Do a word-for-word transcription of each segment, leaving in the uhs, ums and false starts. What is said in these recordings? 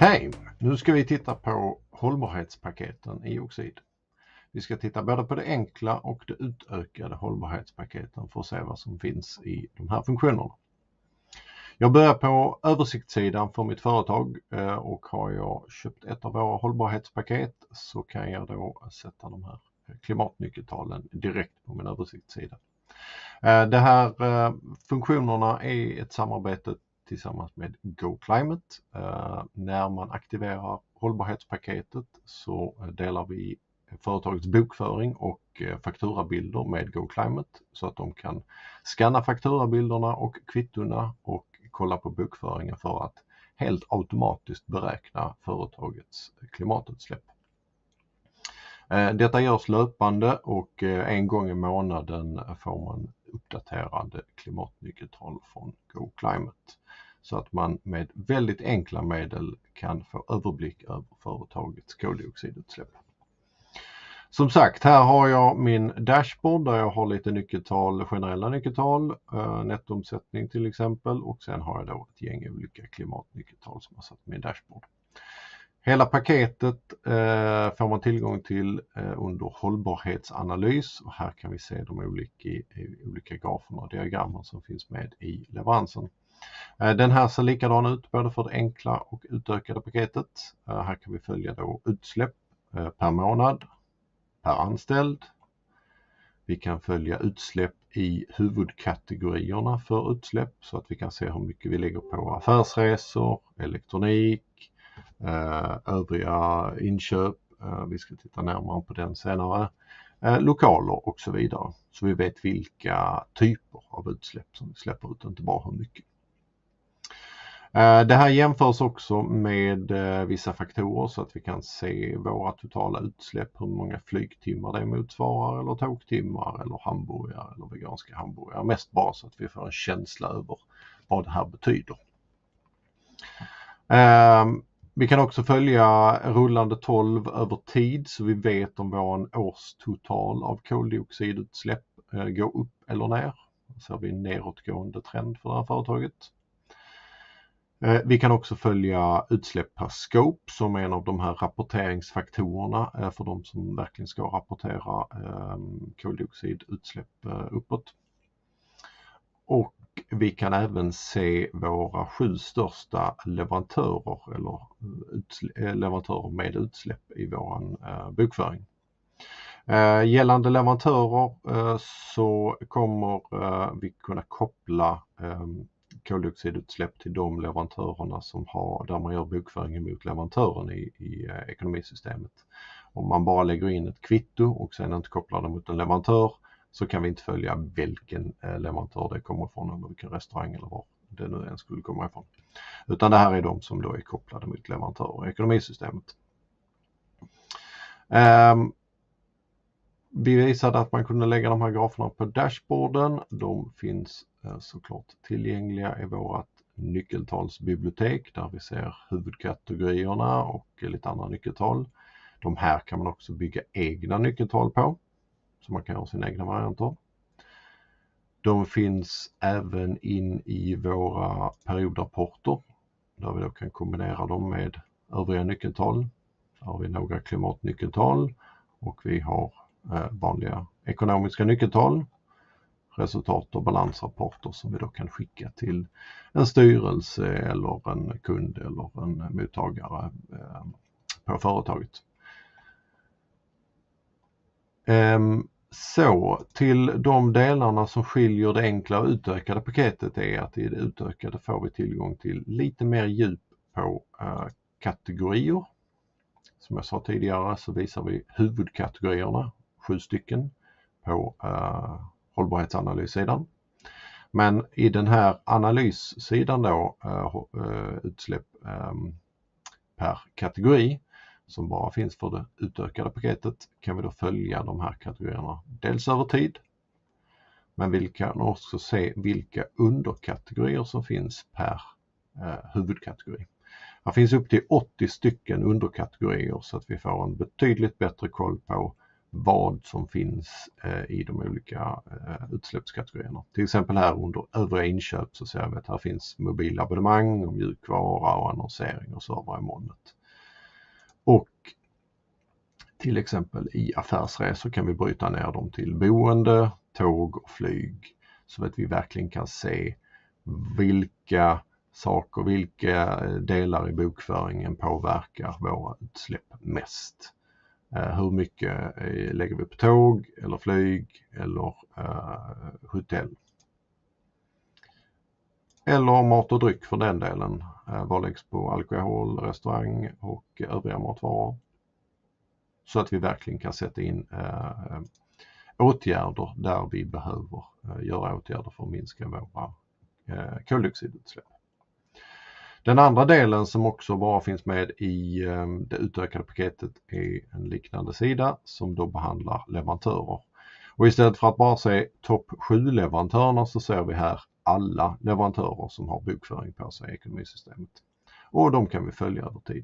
Hej! Nu ska vi titta på hållbarhetspaketen i Oxid. Vi ska titta både på det enkla och det utökade hållbarhetspaketen för att se vad som finns i de här funktionerna. Jag börjar på översiktssidan för mitt företag och har jag köpt ett av våra hållbarhetspaket så kan jag då sätta de här klimatnyckeltalen direkt på min översiktssida. De här funktionerna är ett samarbete tillsammans med GoClimate. Eh, när man aktiverar hållbarhetspaketet så delar vi företagets bokföring och fakturabilder med GoClimate så att de kan scanna fakturabilderna och kvittorna och kolla på bokföringen för att helt automatiskt beräkna företagets klimatutsläpp. Eh, detta görs löpande och en gång i månaden får man uppdaterade klimatnyckeltal från GoClimate. Så att man med väldigt enkla medel kan få överblick över företagets koldioxidutsläpp. Som sagt, här har jag min dashboard där jag har lite nyckeltal, generella nyckeltal, eh, nettoomsättning till exempel, och sen har jag då ett gäng olika klimatnyckeltal som jag satt med min dashboard. Hela paketet eh, får man tillgång till eh, under hållbarhetsanalys och här kan vi se de olika, olika graferna och diagrammen som finns med i leveransen. Den här ser likadan ut både för det enkla och utökade paketet. Här kan vi följa då utsläpp per månad, per anställd. Vi kan följa utsläpp i huvudkategorierna för utsläpp så att vi kan se hur mycket vi lägger på affärsresor, elektronik, övriga inköp. Vi ska titta närmare på den senare. Lokaler och så vidare. Så vi vet vilka typer av utsläpp som vi släpper ut, inte bara hur mycket. Det här jämförs också med vissa faktorer så att vi kan se våra totala utsläpp, hur många flygtimmar det motsvarar eller tågtimmar eller hamburgare eller veganska hamburgare. Mest bara så att vi får en känsla över vad det här betyder. Vi kan också följa rullande tolv över tid så vi vet om vår årstotal av koldioxidutsläpp går upp eller ner. Så har vi en nedåtgående trend för det här företaget. Vi kan också följa utsläpp per scope som är en av de här rapporteringsfaktorerna för de som verkligen ska rapportera koldioxidutsläpp uppåt. Och vi kan även se våra sju största leverantörer eller leverantörer med utsläpp i vår bokföring. Gällande leverantörer så kommer vi kunna koppla koldioxidutsläpp till de leverantörerna som har, där man gör bokföringen mot leverantören i, i ekonomisystemet. Om man bara lägger in ett kvitto och sen inte kopplar det mot en leverantör så kan vi inte följa vilken leverantör det kommer ifrån eller vilken restaurang eller var det nu än skulle komma ifrån. Utan det här är de som då är kopplade mot leverantörer i ekonomisystemet. Um, Vi visade att man kunde lägga de här graferna på dashboarden. De finns såklart tillgängliga i vårt nyckeltalsbibliotek där vi ser huvudkategorierna och lite andra nyckeltal. De här kan man också bygga egna nyckeltal på, så man kan göra sina egna varianter. De finns även in i våra periokrapporter där vi då kan kombinera dem med övriga nyckeltal. Så har vi några klimatnyckeltal och vi har vanliga ekonomiska nyckeltal, resultat- och balansrapporter som vi då kan skicka till en styrelse eller en kund eller en mottagare på företaget. Så till de delarna som skiljer det enkla och utökade paketet är att i det utökade får vi tillgång till lite mer djup på kategorier. Som jag sa tidigare så visar vi huvudkategorierna, sju stycken, på uh, hållbarhetsanalyssidan. Men i den här analyssidan då, uh, uh, utsläpp um, per kategori som bara finns för det utökade paketet, kan vi då följa de här kategorierna dels över tid, men vi kan också se vilka underkategorier som finns per uh, huvudkategori. Det finns upp till åttio stycken underkategorier så att vi får en betydligt bättre koll på vad som finns i de olika utsläppskategorierna. Till exempel här under övriga inköp så ser vi att här finns mobilabonnemang och mjukvara och annonsering och server i molnet. Och till exempel i affärsresor kan vi bryta ner dem till boende, tåg och flyg så att vi verkligen kan se vilka saker, vilka delar i bokföringen påverkar våra utsläpp mest. Hur mycket lägger vi på tåg eller flyg eller uh, hotell. Eller mat och dryck för den delen. Uh, vad läggs på alkohol, restaurang och övriga matvaror. Så att vi verkligen kan sätta in uh, åtgärder där vi behöver uh, göra åtgärder för att minska våra uh, koldioxidutsläpp. Den andra delen som också bara finns med i um, det utökade paketet är en liknande sida som då behandlar leverantörer. Och istället för att bara se topp sju leverantörerna så ser vi här alla leverantörer som har bokföring på sig i ekonomisystemet. Och de kan vi följa över tid.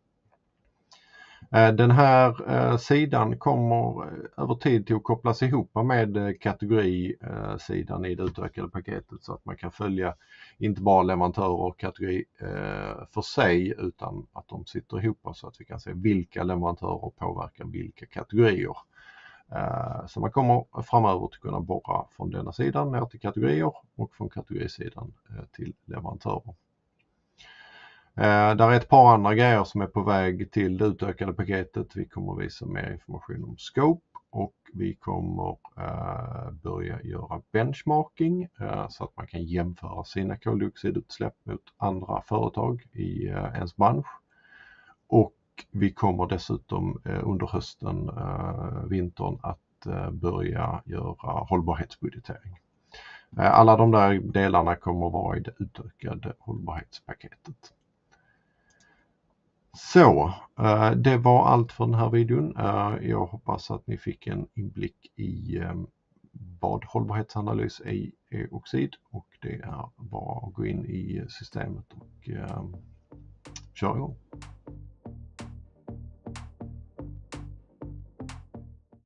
Den här sidan kommer över tid till att kopplas ihop med kategorisidan i det utökade paketet så att man kan följa inte bara leverantörer och kategori för sig utan att de sitter ihop så att vi kan se vilka leverantörer påverkar vilka kategorier. Så man kommer framöver att kunna borra från denna sidan ner till kategorier och från kategorisidan till leverantörer. Eh, där är ett par andra grejer som är på väg till det utökade paketet. Vi kommer visa mer information om scope och vi kommer eh, börja göra benchmarking eh, så att man kan jämföra sina koldioxidutsläpp mot andra företag i eh, ens bransch. Och vi kommer dessutom eh, under hösten, eh, vintern att eh, börja göra hållbarhetsbudgetering. Eh, alla de där delarna kommer vara i det utökade hållbarhetspaketet. Så, det var allt för den här videon. Jag hoppas att ni fick en inblick i vad hållbarhetsanalys är i Oxid och det är bara att gå in i systemet och köra igång.